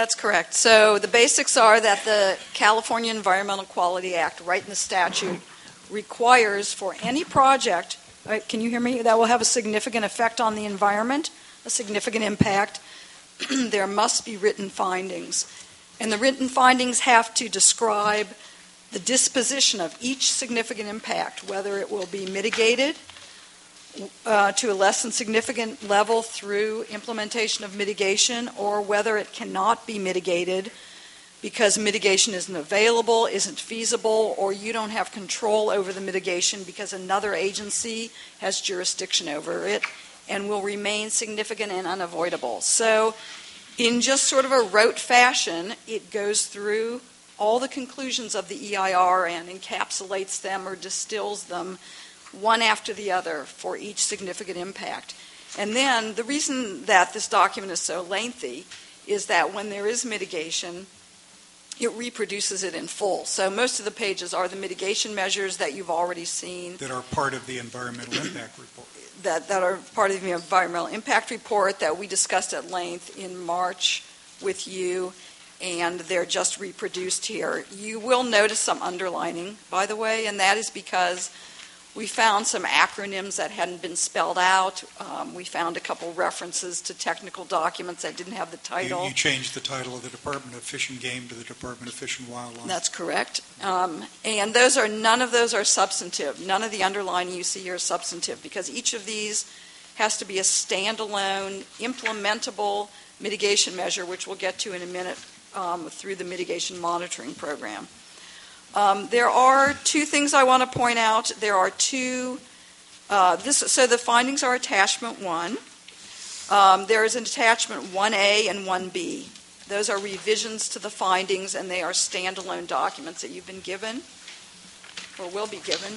That's correct. So the basics are that the California Environmental Quality Act, right in the statute, requires for any project, can you hear me, that will have a significant effect on the environment, a significant impact, there must be written findings. And the written findings have to describe the disposition of each significant impact, whether it will be mitigated to a less than significant level through implementation of mitigation, or whether it cannot be mitigated because mitigation isn't available, isn't feasible, or you don't have control over the mitigation because another agency has jurisdiction over it and will remain significant and unavoidable. So in just sort of a rote fashion, it goes through all the conclusions of the EIR and encapsulates them or distills them one after the other for each significant impact. And then the reason that this document is so lengthy is that when there is mitigation, it reproduces it in full. So most of the pages are the mitigation measures that you've already seen. That are part of the environmental impact report. That are part of the environmental impact report that we discussed at length in March with you, and they're just reproduced here. You will notice some underlining, by the way, and that is because we found some acronyms that hadn't been spelled out. We found a couple references to technical documents that didn't have the title. You changed the title of the Department of Fish and Game to the Department of Fish and Wildlife. That's correct. And none of those are substantive. None of the underlining you see here is substantive because each of these has to be a standalone, implementable mitigation measure, which we'll get to in a minute through the mitigation monitoring program. There are two things I want to point out. There are two. So the findings are attachment 1. There is an attachment 1A and 1B. Those are revisions to the findings, and they are standalone documents that you've been given or will be given.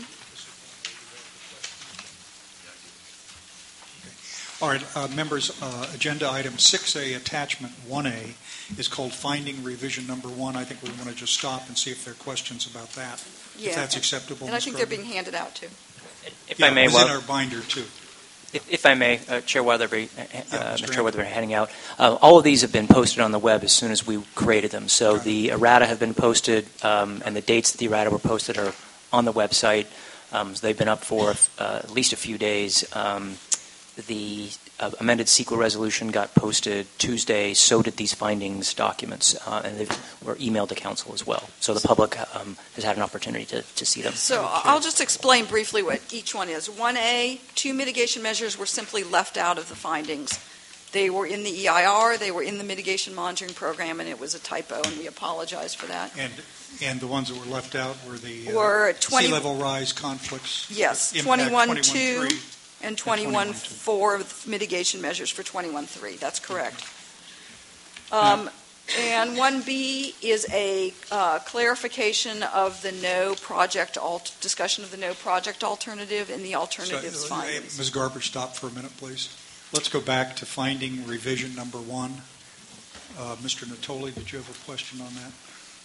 All right, members, agenda item 6A, attachment 1A, is called Finding Revision Number 1. I think we want to just stop and see if there are questions about that, if that's acceptable. And I think they're being handed out, too. If I may, it was in our binder, too. If I may, Chair Weatherby, Chair Weatherby handing out, all of these have been posted on the web as soon as we created them. So the errata have been posted, and the dates that the errata were posted are on the website. So they've been up for at least a few days. The amended CEQA resolution got posted Tuesday, so did these findings documents, and they were emailed to council as well. So the public has had an opportunity to see them. So I'll just explain briefly what each one is. 1A, 2 mitigation measures were simply left out of the findings. They were in the EIR, they were in the mitigation monitoring program, and it was a typo, and we apologize for that. And the ones that were left out were the sea level rise conflicts? Yes, 21.2. And 21.4 mitigation measures for 21.3. That's correct. And 1B is a clarification of the discussion of the no project alternative in the alternatives findings. Ms. Garber, stop for a minute, please. Let's go back to finding revision number 1. Mr. Natoli, did you have a question on that?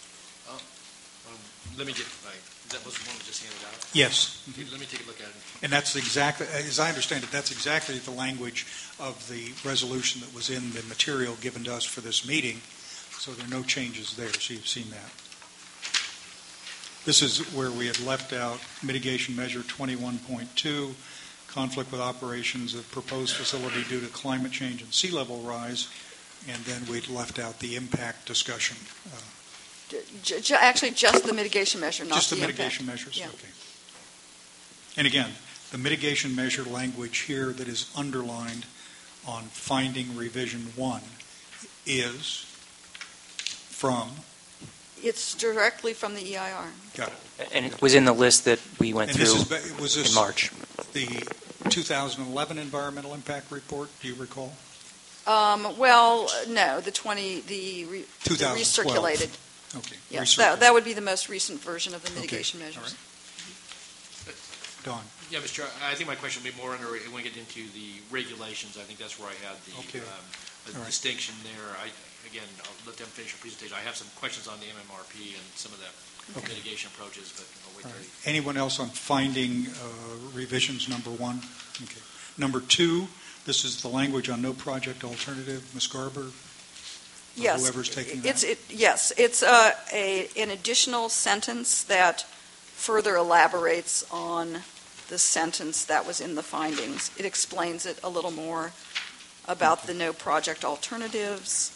Let me get that was the one we just handed out? Yes. Let me take a look at it. And that's exactly, as I understand it, that's exactly the language of the resolution that was in the material given to us for this meeting. So there are no changes there, so you've seen that. This is where we had left out mitigation measure 21.2, conflict with operations of proposed facility due to climate change and sea level rise, and then we'd left out the impact discussion. Actually, just the mitigation measure, not just the impact. mitigation measures? Yeah. Okay. And again, the mitigation measure language here that is underlined on finding revision 1 is from? It's directly from the EIR. Got it. And it was in the list that we went through in March. The 2011 environmental impact report, do you recall? Well, no, the recirculated. Okay. Yes, that would be the most recent version of the mitigation measures. Right. Don. Yeah, Mr. Chair, I think my question would be more under when we get into the regulations. I think that's where I had the distinction there. I'll let them finish their presentation. I have some questions on the MMRP and some of the mitigation approaches, but I'll wait till Anyone else on finding revisions number 1? Okay. Number 2, this is the language on no project alternative. Ms. Garber? Yes. Whoever's taking that? Yes, it's an additional sentence that further elaborates on the sentence that was in the findings. It explains it a little more about the no project alternatives,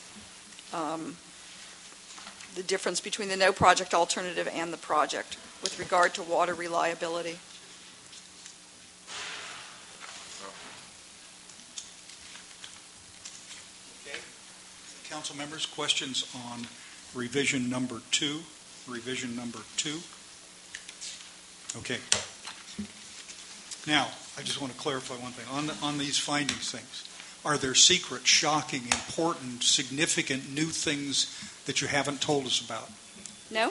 the difference between the no project alternative and the project with regard to water reliability. Okay. Council members, questions on revision number 2? Revision number 2? Okay. Now, I just want to clarify one thing. On these findings things, are there secret, shocking, important, significant new things that you haven't told us about? No?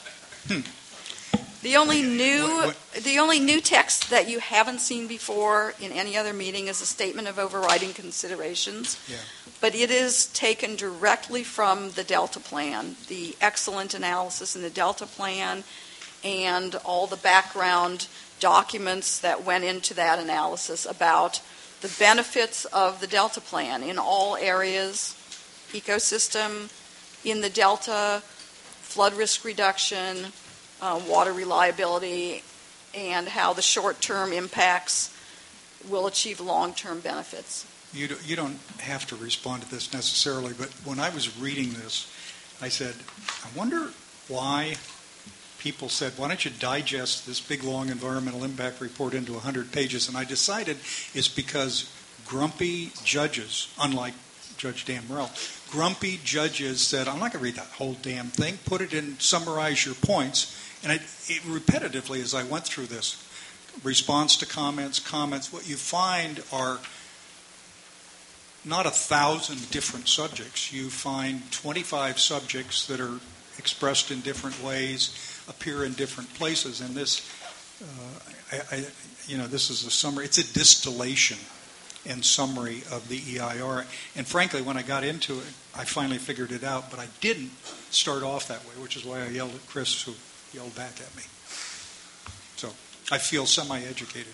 The only new text that you haven't seen before in any other meeting is a statement of overriding considerations. Yeah. But it is taken directly from the Delta Plan, the excellent analysis in the Delta Plan, and all the background documents that went into that analysis about the benefits of the Delta Plan in all areas, ecosystem, in the Delta, flood risk reduction, water reliability, and how the short-term impacts will achieve long-term benefits. You don't have to respond to this necessarily, but when I was reading this, I said, I wonder why people said, why don't you digest this big, long environmental impact report into 100 pages? And I decided it's because grumpy judges, unlike Judge Dan Morrell, grumpy judges said, I'm not going to read that whole damn thing. Put it in, summarize your points. And it repetitively, as I went through this, response to comments, what you find are not 1,000 different subjects. You find 25 subjects that are expressed in different ways, appear in different places. And this, this is a summary. It's a distillation and summary of the EIR. And frankly, when I got into it, I finally figured it out, but I didn't start off that way, which is why I yelled at Chris, who yelled back at me. So I feel semi-educated.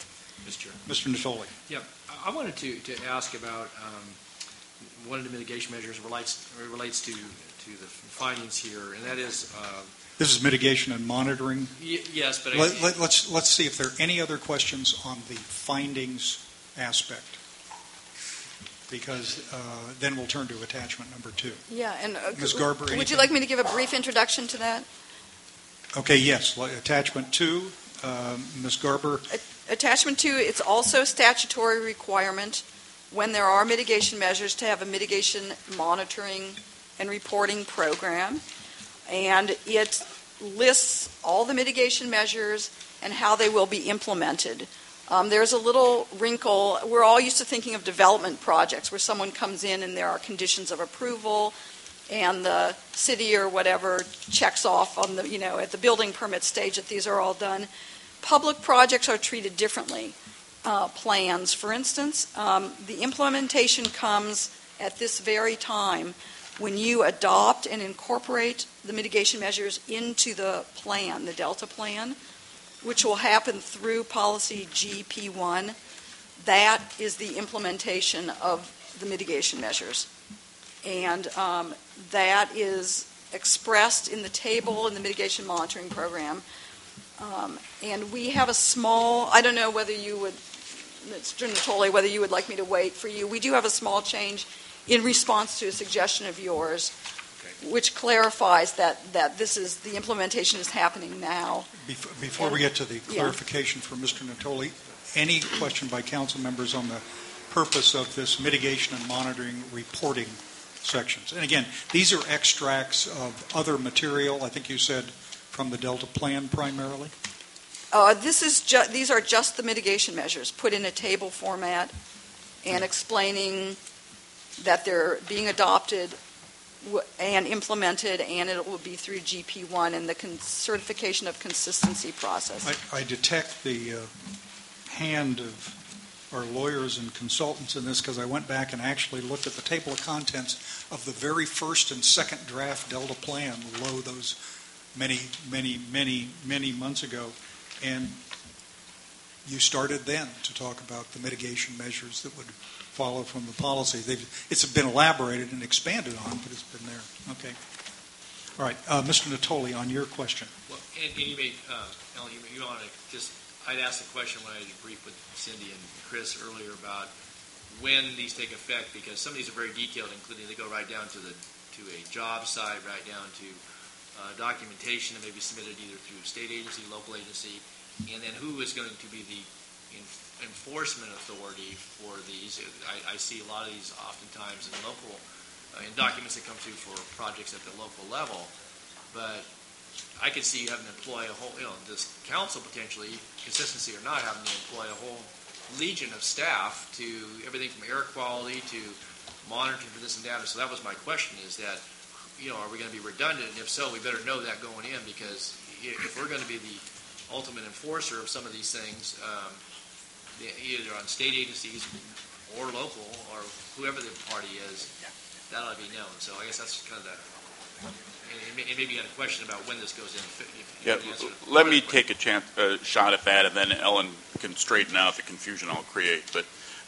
Mr. Natoli. Yeah, I wanted to ask about one of the mitigation measures relates to the findings here, and that is... this is mitigation and monitoring? Yes, but... Let's see if there are any other questions on the findings aspect, because then we'll turn to attachment number 2. Yeah, and Ms. Garber, would anything? you like me to give a brief introduction to that? Okay, yes. Attachment 2, Ms. Garber. Attachment 2, it's also a statutory requirement when there are mitigation measures to have a mitigation monitoring and reporting program. And it lists all the mitigation measures and how they will be implemented. There's a little wrinkle. We're all used to thinking of development projects where someone comes in and there are conditions of approval and the city or whatever checks off on the, at the building permit stage that these are all done. Public projects are treated differently. Plans, for instance, the implementation comes at this very time when you adopt and incorporate the mitigation measures into the plan, the Delta Plan, which will happen through policy GP1. That is the implementation of the mitigation measures. And that is expressed in the table in the mitigation monitoring program. And we have a small, I don't know whether you would, Mr. Natoli, whether you would like me to wait for you. We do have a small change in response to a suggestion of yours, which clarifies that this is, the implementation is happening now. Before we get to the clarification for Mr. Natoli, any question by council members on the purpose of this mitigation and monitoring reporting sections? And again, these are extracts of other material, I think you said, from the Delta Plan primarily? These are just the mitigation measures put in a table format and explaining that they're being adopted and implemented, and it will be through GP1 and the certification of consistency process. I detect the hand of our lawyers and consultants in this because I went back and actually looked at the table of contents of the very first and second draft Delta Plan, those many months ago, and you started then to talk about the mitigation measures that would follow from the policy. It's been elaborated and expanded on, but it's been there. Okay. All right. Mr. Natoli, on your question. Well, and you may, Ellen, you want to just, I'd asked the question when I briefed with Cindy and Chris earlier about when these take effect, because some of these are very detailed, including they go right down to a job site, right down to documentation that may be submitted either through state agency, local agency, and then who is going to be the enforcement authority for these. I see a lot of these oftentimes in local, in documents that come through for projects at the local level, but I could see you having to employ a whole, this council potentially, consistency or not, having to employ a whole legion of staff to everything from air quality to monitoring for this and that. So that was my question, is that, are we going to be redundant? And if so, we better know that going in, because if we're going to be the ultimate enforcer of some of these things, either on state agencies or local or whoever the party is, that ought to be known. So I guess that's kind of that. And maybe you had a question about when this goes in. Let me take a shot at that, and then Ellen can straighten out the confusion I'll create. But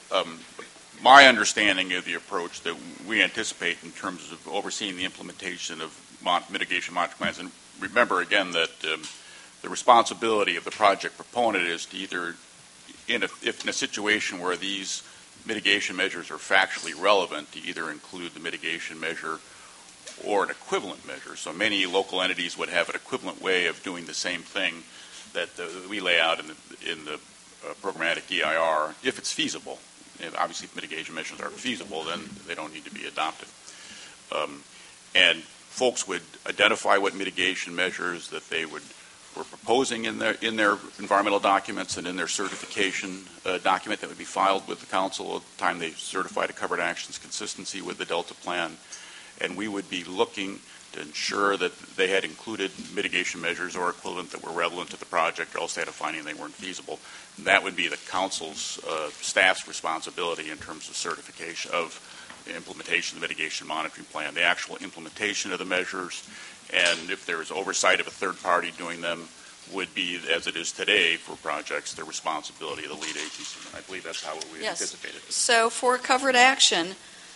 my understanding of the approach that we anticipate in terms of overseeing the implementation of mitigation monitoring plans, and remember again that the responsibility of the project proponent is to either, if in a situation where these mitigation measures are factually relevant, to either include the mitigation measure or an equivalent measure. So many local entities would have an equivalent way of doing the same thing that we lay out in the programmatic EIR, if it's feasible. And obviously, if mitigation measures aren't feasible, then they don't need to be adopted. And folks would identify what mitigation measures that they were proposing in their environmental documents and in their certification document that would be filed with the council at the time they certified a covered actions consistency with the Delta plan. And we would be looking to ensure that they had included mitigation measures or equivalent that were relevant to the project, or else they had a finding they weren't feasible. And that would be the council's staff's responsibility in terms of certification of the implementation of the mitigation monitoring plan, the actual implementation of the measures, and if there is oversight of a third party doing them, would be, as it is today for projects, the responsibility of the lead agency. And I believe that's how we anticipated it. So for covered action,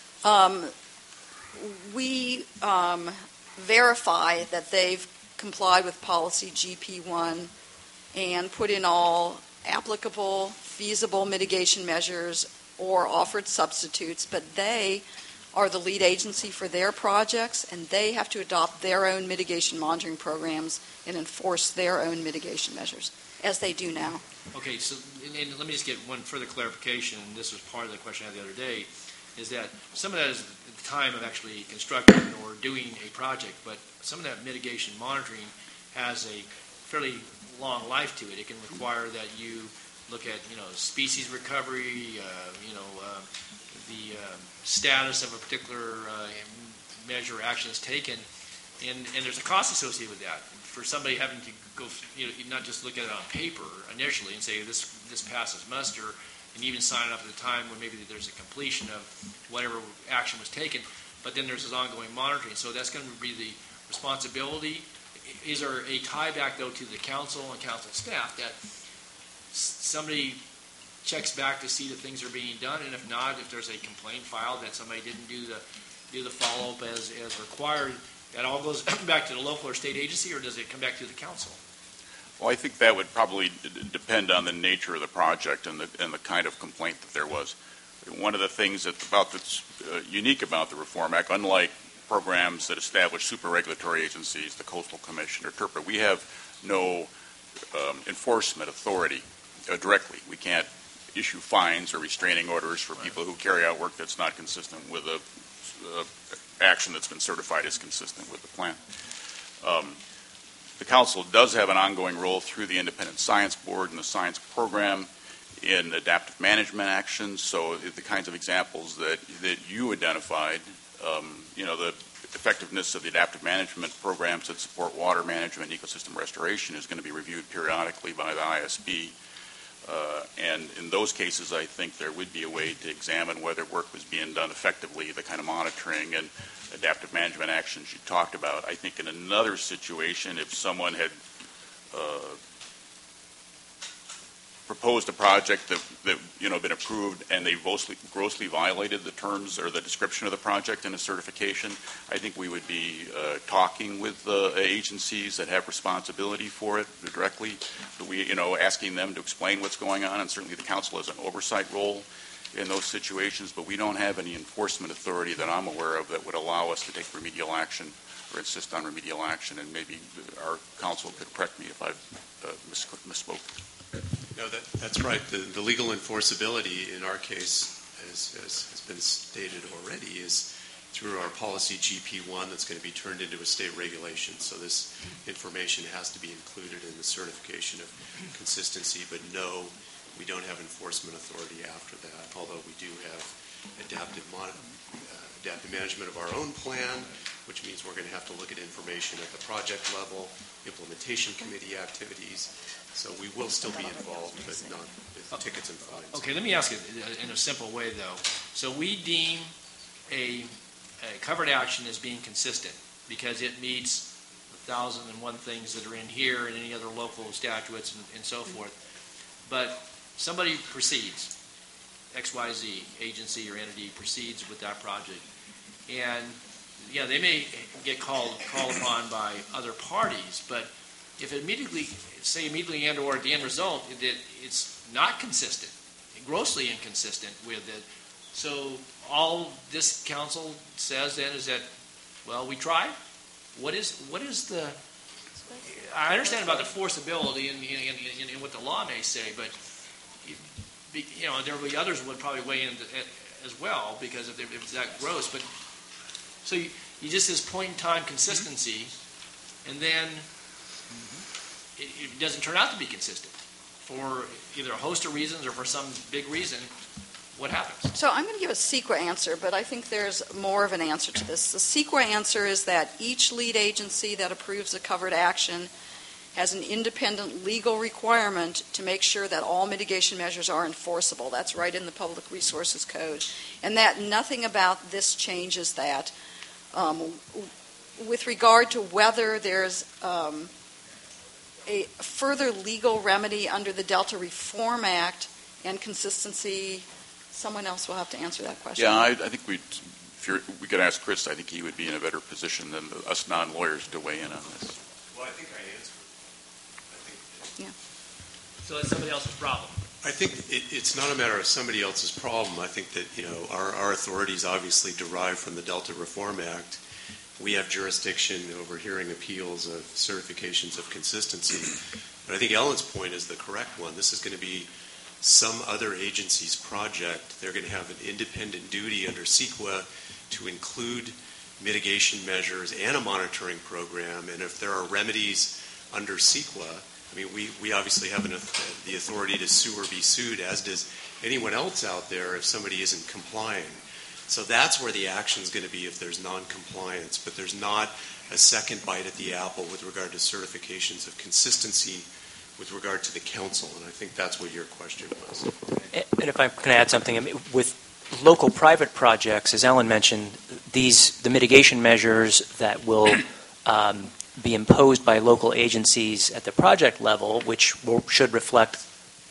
we verify that they've complied with policy GP1 and put in all applicable, feasible mitigation measures or offered substitutes, but they are the lead agency for their projects, and they have to adopt their own mitigation monitoring programs and enforce their own mitigation measures, as they do now. Okay, so and let me just get one further clarification, and this was part of the question I had the other day, is that some of that is at the time of actually constructing or doing a project, but some of that mitigation monitoring has a fairly long life to it. It can require that you look at, species recovery, the status of a particular measure or action is taken, and there's a cost associated with that. For somebody having to go, not just look at it on paper initially and say this passes muster, and even sign it up at a time when maybe there's a completion of whatever action was taken, but then there's this ongoing monitoring. So that's going to be the responsibility. Is there a tie back, though, to the council and council staff that somebody checks back to see that things are being done, and if not, if there's a complaint filed that somebody didn't do the follow-up as required, that all goes back to the local or state agency, or does it come back to the council? Well, I think that would probably depend on the nature of the project and the kind of complaint that there was. One of the things that's unique about the Reform Act, unlike programs that establish super regulatory agencies, the Coastal Commission or TRPA, we have no enforcement authority directly. We can't issue fines or restraining orders for people who carry out work that's not consistent with a action that's been certified as consistent with the plan. The council does have an ongoing role through the Independent Science Board and the science program in adaptive management actions. So the kinds of examples that you identified, the effectiveness of the adaptive management programs that support water management and ecosystem restoration is going to be reviewed periodically by the ISB. And in those cases, I think there would be a way to examine whether work was being done effectively, the kind of monitoring and adaptive management actions you talked about. I think in another situation, if someone had proposed a project that been approved and they grossly violated the terms or the description of the project in a certification, I think we would be talking with the agencies that have responsibility for it directly. Asking them to explain what's going on, and certainly the council has an oversight role in those situations, but we don't have any enforcement authority that I'm aware of that would allow us to take remedial action or insist on remedial action, and maybe our council could correct me if I've misspoke. No, that's right. The legal enforceability in our case, as has been stated already, is through our policy GP1 that's going to be turned into a state regulation. So this information has to be included in the certification of consistency, but no, we don't have enforcement authority after that, although we do have adaptive management of our own plan, which means we're going to have to look at information at the project level, implementation committee activities. So we will still be involved, but not with tickets and fines. Okay, let me ask it in a simple way, though. So we deem a covered action as being consistent because it meets 1,001 things that are in here and any other local statutes and so forth. But somebody proceeds, XYZ agency or entity proceeds with that project, and they may get called upon by other parties, but if immediately and or at the end result that it's not consistent, grossly inconsistent with it, so all this council says then is that, well, we tried. What is the? I understand about the forceability and what the law may say, but there will be others who would probably weigh in as well because if it's that gross. But so you just this point in time consistency, and then it doesn't turn out to be consistent for either a host of reasons or for some big reason. What happens? So I'm going to give a CEQA answer, but I think there's more of an answer to this. The CEQA answer is that each lead agency that approves a covered action has an independent legal requirement to make sure that all mitigation measures are enforceable. That's right in the Public Resources Code. And that nothing about this changes that. With regard to whether there's a further legal remedy under the Delta Reform Act and consistency, someone else will have to answer that question. Yeah, I think we could ask Chris. I think he would be in a better position than us non-lawyers to weigh in on this. Well, I think I answered. So it's somebody else's problem. I think it's not a matter of somebody else's problem. I think that our authorities obviously derive from the Delta Reform Act. We have jurisdiction over hearing appeals of certifications of consistency. But I think Ellen's point is the correct one. This is going to be some other agency's project. They're going to have an independent duty under CEQA to include mitigation measures and a monitoring program. And if there are remedies under CEQA, I mean, we obviously have the authority to sue or be sued, as does anyone else out there if somebody isn't complying. So that's where the action is going to be if there's non-compliance. But there's not a second bite at the apple with regard to certifications of consistency with regard to the council. And I think that's what your question was. And if I can add something, I mean, with local private projects, as Ellen mentioned, the mitigation measures that will be imposed by local agencies at the project level, which should reflect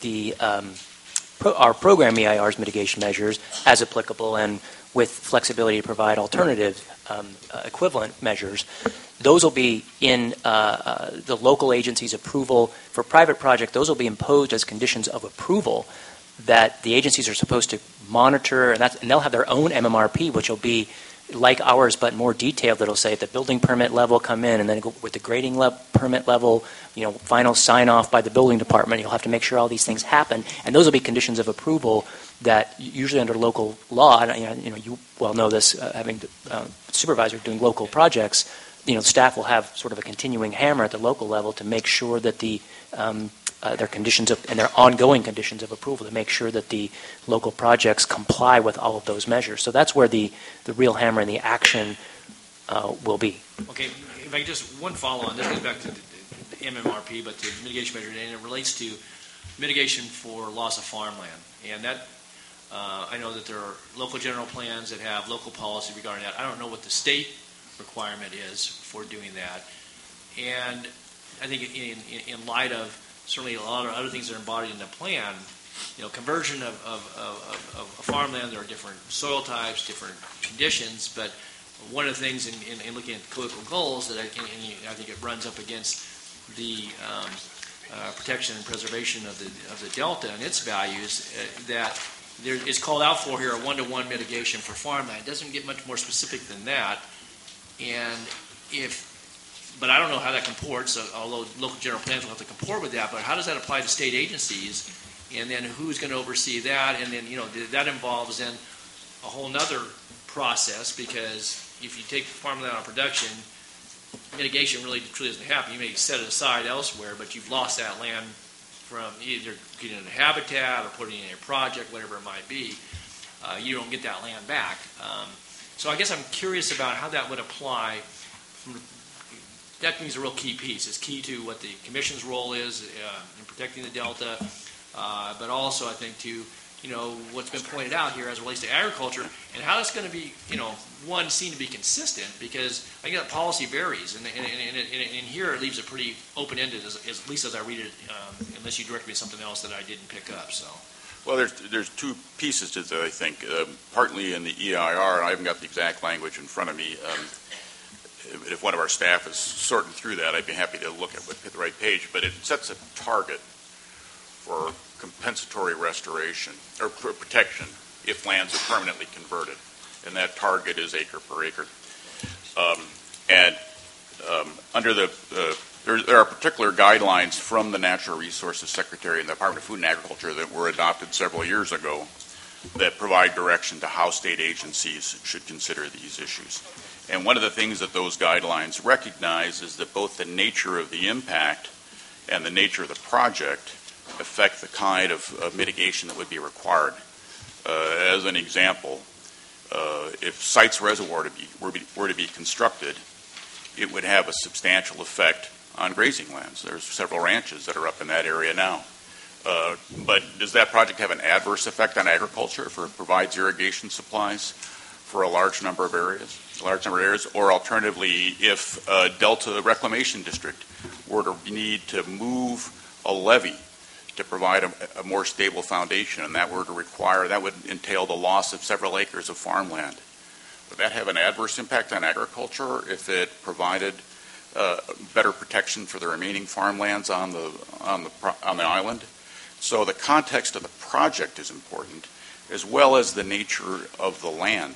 our program EIR's mitigation measures as applicable and with flexibility to provide alternative equivalent measures. Those will be in the local agency's approval. For private project, those will be imposed as conditions of approval that the agencies are supposed to monitor, and they'll have their own MMRP, which will be like ours but more detailed. That'll say at the building permit level come in, and then go with the grading permit level, final sign off by the building department. You'll have to make sure all these things happen, and those will be conditions of approval that usually under local law, and you well know this, having supervisor doing local projects, staff will have sort of a continuing hammer at the local level to make sure that their conditions and their ongoing conditions of approval to make sure that the local projects comply with all of those measures. So that's where the real hammer and the action will be. Okay, if I could just one follow on, this goes back to the MMRP, but to mitigation measure, and it relates to mitigation for loss of farmland. And that, I know that there are local general plans that have local policy regarding that. I don't know what the state requirement is for doing that. And I think in light of certainly a lot of other things that are embodied in the plan. Conversion of farmland, there are different soil types, different conditions, but one of the things in looking at political goals that I think it runs up against the protection and preservation of the delta and its values, that there is called out for here a one-to-one mitigation for farmland. It doesn't get much more specific than that, but I don't know how that comports, although local general plans will have to comport with that, but how does that apply to state agencies? And then who's going to oversee that? And then, that involves then a whole nother process, because if you take farmland out of production, mitigation really truly doesn't happen. You may set it aside elsewhere, but you've lost that land from either getting in a habitat or putting it in a project, whatever it might be. You don't get that land back. So I guess I'm curious about how that would apply. That means a real key piece. It's key to what the Commission's role is in protecting the Delta, but also I think to what's been pointed out here as it relates to agriculture and how that's going to be, one, seen to be consistent, because I think that policy varies, and here it leaves it pretty open-ended, at least as I read it, unless you direct me to something else that I didn't pick up. So. Well, there's two pieces to that, I think. Partly in the EIR, and I haven't got the exact language in front of me. If one of our staff is sorting through that, I'd be happy to look at the right page. But it sets a target for compensatory restoration or protection if lands are permanently converted, and that target is acre per acre. Under there are particular guidelines from the Natural Resources Secretary and the Department of Food and Agriculture that were adopted several years ago that provide direction to how state agencies should consider these issues. And one of the things that those guidelines recognize is that both the nature of the impact and the nature of the project affect the kind of mitigation that would be required. As an example, if Sites Reservoir were to be constructed, it would have a substantial effect on grazing lands. There's several ranches that are up in that area now. But does that project have an adverse effect on agriculture if it provides irrigation supplies for a large number of areas? Or alternatively, if a Delta Reclamation District were to need to move a levee to provide a more stable foundation, and that would entail the loss of several acres of farmland. Would that have an adverse impact on agriculture if it provided better protection for the remaining farmlands on the island? So the context of the project is important, as well as the nature of the land.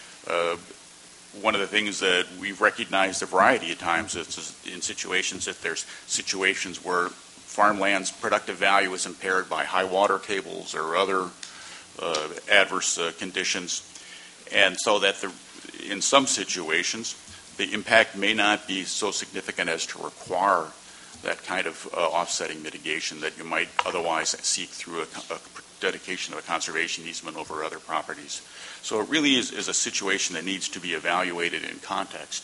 One of the things that we've recognized a variety of times is in situations, if there's situations where farmland's productive value is impaired by high water tables or other adverse conditions, and so that in some situations the impact may not be so significant as to require that kind of offsetting mitigation that you might otherwise seek through a dedication of a conservation easement over other properties. So it really is a situation that needs to be evaluated in context.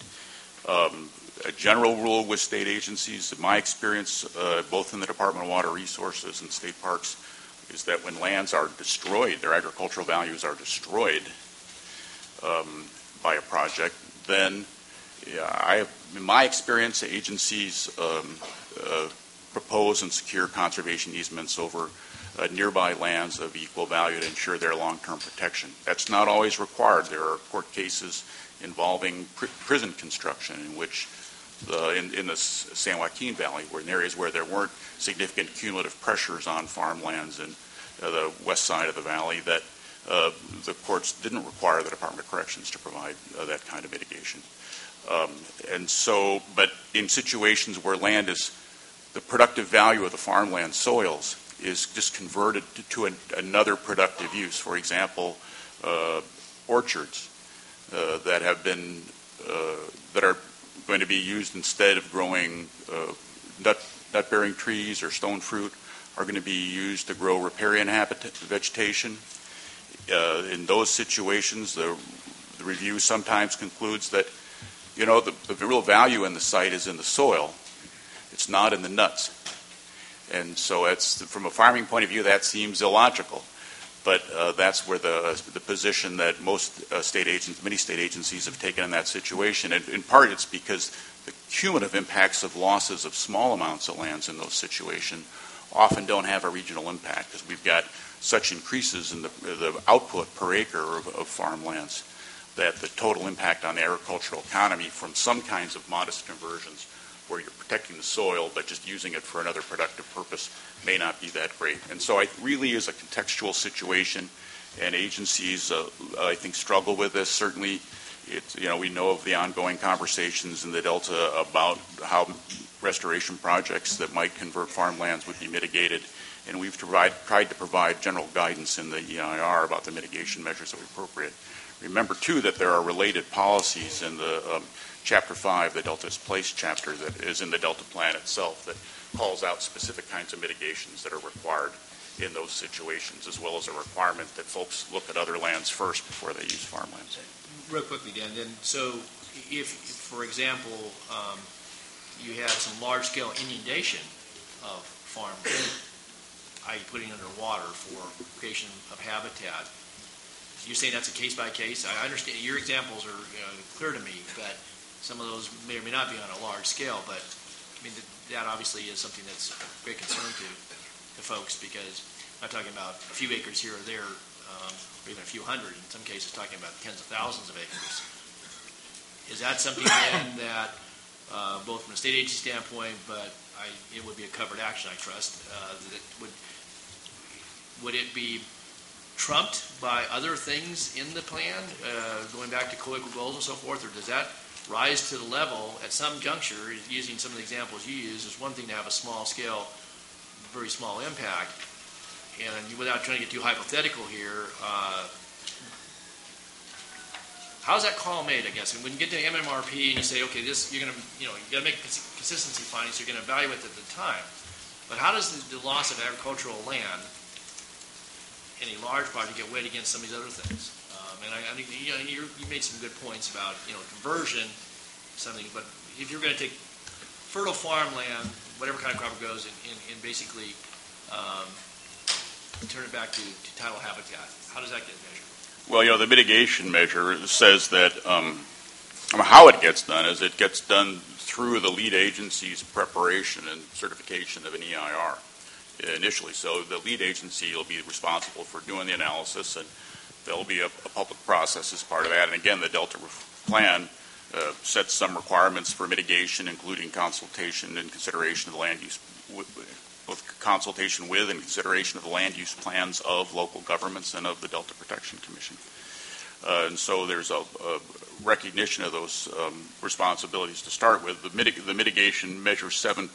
A general rule with state agencies, in my experience, both in the Department of Water Resources and state parks, is that when lands are destroyed, their agricultural values are destroyed by a project, then in my experience, agencies propose and secure conservation easements over nearby lands of equal value to ensure their long-term protection. That's not always required. There are court cases involving prison construction in which in the San Joaquin Valley, where in areas where there weren't significant cumulative pressures on farmlands in the west side of the valley, that the courts didn't require the Department of Corrections to provide that kind of mitigation. But in situations where the productive value of the farmland soils is just converted to another productive use, for example, orchards that are going to be used instead of growing nut-bearing trees or stone fruit are going to be used to grow riparian vegetation. In those situations, the review sometimes concludes that the real value in the site is in the soil. It's not in the nuts. And so from a farming point of view, that seems illogical. But that's where the position that many state agencies have taken in that situation. And in part, it's because the cumulative impacts of losses of small amounts of lands in those situations often don't have a regional impact because we've got such increases in the output per acre of farmlands that the total impact on the agricultural economy from some kinds of modest conversions where you're protecting the soil but just using it for another productive purpose may not be that great. And so it really is a contextual situation, and agencies, I think, struggle with this. Certainly, we know of the ongoing conversations in the Delta about how restoration projects that might convert farmlands would be mitigated, and we've tried to provide general guidance in the EIR about the mitigation measures that are appropriate. Remember, too, that there are related policies in the Chapter 5, the Delta's Place chapter, that is in the Delta Plan itself that calls out specific kinds of mitigations that are required in those situations, as well as a requirement that folks look at other lands first before they use farmlands. Real quickly, Dan, so if, for example, you had some large-scale inundation of farmland, i.e. putting underwater for creation of habitat, you're saying that's a case-by-case? I understand your examples are clear to me, but some of those may or may not be on a large scale, but I mean, that obviously is something that's a great concern to folks, because I'm not talking about a few acres here or there, or even a few hundred, in some cases talking about tens of thousands of acres. Is that something then that, both from a state agency standpoint, but it would be a covered action, I trust, that would it be trumped by other things in the plan, going back to co-equal goals and so forth, or does that rise to the level at some juncture, using some of the examples you use? Is one thing to have a small scale, very small impact, and without trying to get too hypothetical here, how's that call made, I guess? And when you get to MMRP and you say, okay, this, you're going to, you got to make consistency findings, you're going to evaluate it at the time, but how does the loss of agricultural land in a large project get weighed against some of these other things? And I think you made some good points about conversion, something. But if you're going to take fertile farmland, whatever kind of crop it goes, and basically turn it back to tidal habitat, how does that get measured? Well, the mitigation measure says that how it gets done is it gets done through the lead agency's preparation and certification of an EIR initially. So the lead agency will be responsible for doing the analysis, and there'll be a public process as part of that. And again, the Delta Plan sets some requirements for mitigation, including consultation and consideration of the land use, both consultation with and consideration of the land use plans of local governments and of the Delta Protection Commission. And so there's a recognition of those responsibilities to start with. The mitigation measure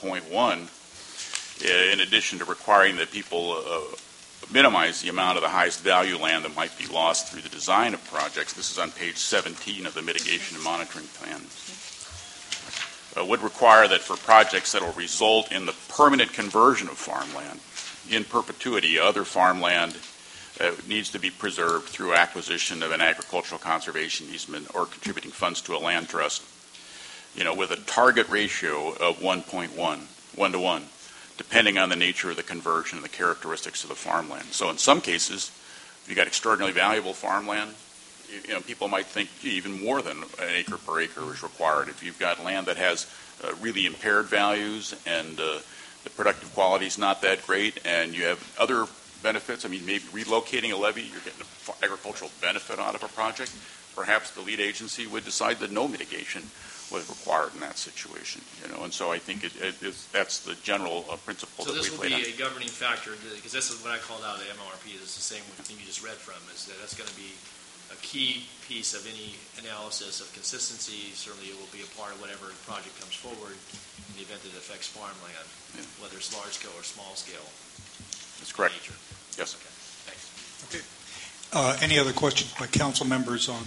7.1, in addition to requiring that people minimize the amount of the highest value land that might be lost through the design of projects. This is on page 17 of the Mitigation and Monitoring Plan. Would require that for projects that will result in the permanent conversion of farmland in perpetuity, other farmland needs to be preserved through acquisition of an agricultural conservation easement or contributing funds to a land trust, with a target ratio of 1 to 1. Depending on the nature of the conversion and the characteristics of the farmland. So in some cases, if you've got extraordinarily valuable farmland, people might think even more than an acre per acre is required. If you've got land that has really impaired values and the productive quality is not that great, and you have other benefits, maybe relocating a levee, you're getting an agricultural benefit out of a project, perhaps the lead agency would decide that no mitigation was required in that situation, and so I think that's the general principle that we've laid out. So this will be a governing factor, because this is what I called out of the MMRP, is the same thing you just read from, is that that's going to be a key piece of any analysis of consistency. Certainly it will be a part of whatever project comes forward in the event that it affects farmland, whether it's large scale or small scale. That's correct. Nature. Yes. Okay. Thanks. Okay. Any other questions by council members on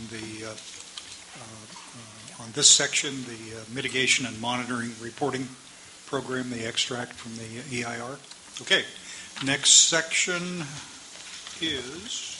this section, the mitigation and monitoring reporting program, the extract from the EIR? Okay. Next section is,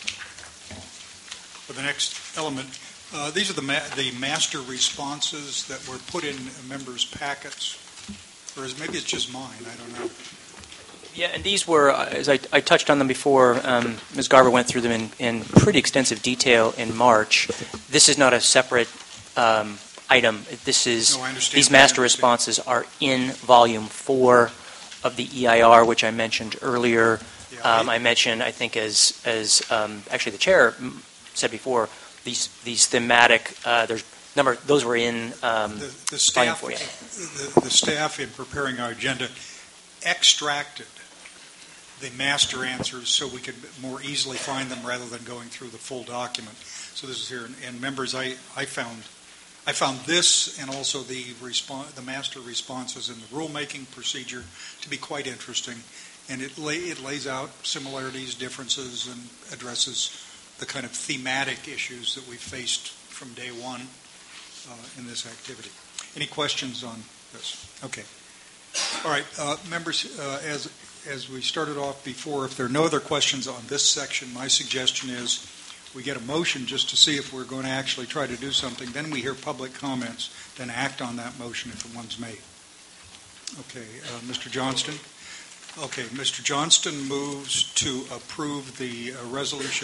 for the next element, these are the master responses that were put in members' packets, or maybe it's just mine, I don't know. Yeah, and these were, as I touched on them before, Ms. Garber went through them in pretty extensive detail in March. This is not a separate item. This is these master responses are in volume 4 of the EIR, which I mentioned earlier. Yeah, I mentioned, I think, as actually the chair said before, these thematic. There's number. Those were in the staff. The staff in preparing our agenda extracted the master answers so we could more easily find them rather than going through the full document. So this is here, and members, I found this and also the master responses in the rulemaking procedure to be quite interesting, and it lays out similarities, differences, and addresses the kind of thematic issues that we faced from day one in this activity. Any questions on this? Okay. All right, members, as we started off before, if there are no other questions on this section, my suggestion is we get a motion just to see if we're going to actually try to do something. Then we hear public comments, then act on that motion if one's made. Okay, Mr. Johnston? Okay, Mr. Johnston moves to approve the resolution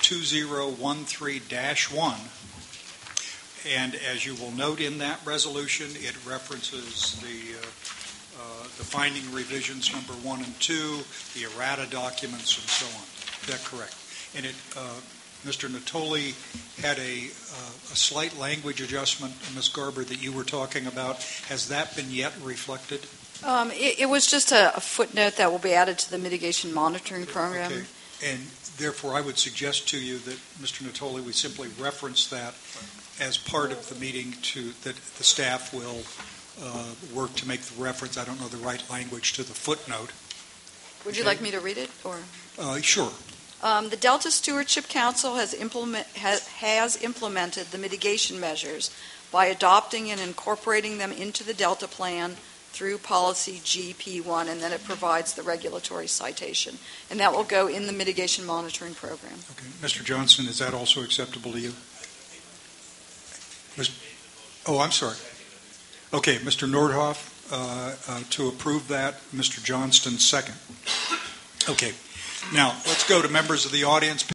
2013-1. And as you will note in that resolution, it references the finding revisions number 1 and 2, the errata documents, and so on. Is that correct? And Mr. Natoli had a slight language adjustment, Ms. Garber, that you were talking about. Has that been yet reflected? It was just a footnote that will be added to the mitigation monitoring program. Okay. And therefore, I would suggest to you that, Mr. Natoli, we simply reference that as part of the meeting that the staff will work to make the reference. I don't know the right language to the footnote. Would you like me to read it? Or Sure. The Delta Stewardship Council has implemented the mitigation measures by adopting and incorporating them into the Delta Plan through policy GP1, and then it provides the regulatory citation. And that will go in the mitigation monitoring program. Okay. Mr. Johnson, is that also acceptable to you? Oh, I'm sorry. Okay, Mr. Nordhoff, to approve that. Mr. Johnston, second. Okay. Now, let's go to members of the audience.